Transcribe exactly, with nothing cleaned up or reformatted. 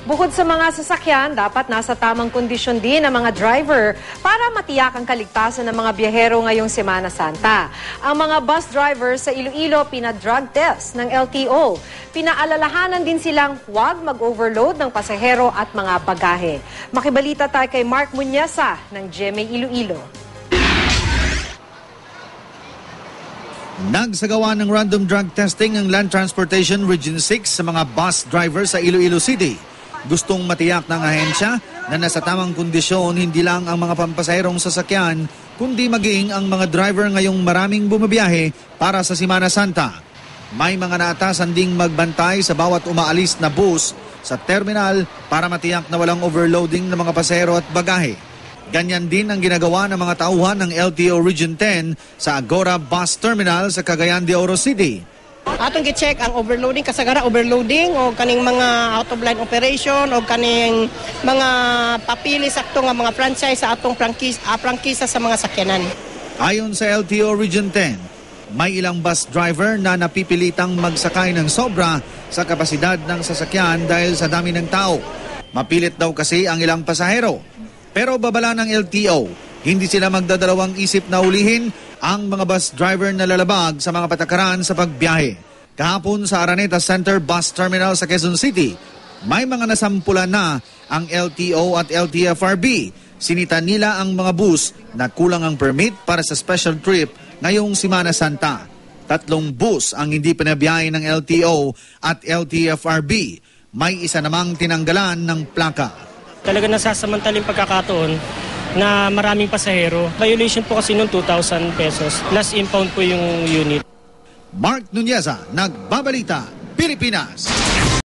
Bukod sa mga sasakyan, dapat nasa tamang kondisyon din ang mga driver para matiyak ang kaligtasan ng mga biyahero ngayong Semana Santa. Ang mga bus drivers sa Iloilo pina-drug test ng L T O. Pinaalalahanan din silang huwag mag-overload ng pasahero at mga bagahe. Makibalita tayo kay Mark Muñesa ng G M A Iloilo. Nagsagawa ng random drug testing ang Land Transportation Region six sa mga bus driver sa Iloilo City. Gustong matiyak ng ahensya na nasa tamang kondisyon hindi lang ang mga pampasaherong sasakyan, kundi maging ang mga driver ngayong maraming bumabiyahe para sa Semana Santa. May mga naatasan ding magbantay sa bawat umaalis na bus sa terminal para matiyak na walang overloading ng mga pasahero at bagahe. Ganyan din ang ginagawa ng mga tauhan ng L T O Region ten sa Agora Bus Terminal sa Cagayan de Oro City. Atong gi-check ang overloading, kasagara overloading o kaning mga out-of-line operation o kaning mga papili sakto nga mga franchise sa atong prangkisa, uh, prangkisa sa mga sakyanan. Ayon sa L T O Region ten, may ilang bus driver na napipilitang magsakay ng sobra sa kapasidad ng sasakyan dahil sa dami ng tao. Mapilit daw kasi ang ilang pasahero. Pero babala ng L T O, hindi sila magdadalawang isip na ulihin ang mga bus driver na lalabag sa mga patakaran sa pagbiyahe. Kahapon sa Araneta Center Bus Terminal sa Quezon City, may mga nasampulan na ang L T O at L T F R B. Sinita nila ang mga bus na kulang ang permit para sa special trip ngayong Semana Santa. Tatlong bus ang hindi pinabiyahe ng L T O at L T F R B. May isa namang tinanggalan ng plaka. Talaga nasasamantaling pagkakataon na maraming pasahero. Violation po kasi noong two thousand pesos. Last impound po yung unit. Mark Nuneza, Nagbabalita, Pilipinas.